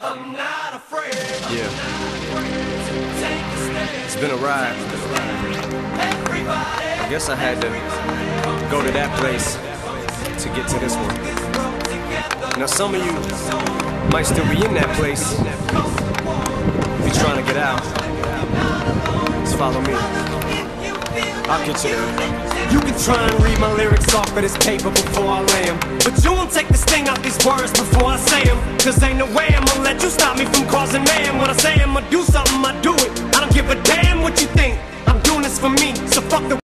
I'm not afraid. Yeah, Take a stand. it's been a ride. Everybody, I guess I had to go to that place to get to this one. Now some of you might still be in that place. If you're trying to get out, just follow me. I'll get you there. You can try and read my lyrics off of this paper before I lay 'em, but you won't take the sting out these words before I say 'em. Cause ain't no way I'ma let you stop me from causing mayhem. When I say I'ma do something, I do it. I don't give a damn what you think. I'm doing this for me, so fuck the